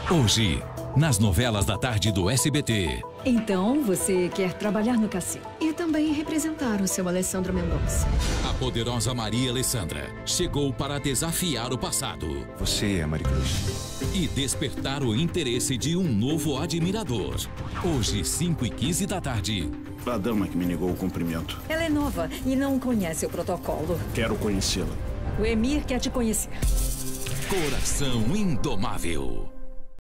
Hoje, nas novelas da tarde do SBT. Então, você quer trabalhar no cassino? E também representar o seu Alessandro Mendonça. A poderosa Maria Alessandra chegou para desafiar o passado. Você é a Maricruz. E despertar o interesse de um novo admirador. Hoje, 5h15 da tarde. A dama que me negou o cumprimento. Ela é nova e não conhece o protocolo. Quero conhecê-la. O Emir quer te conhecer. Coração Indomável.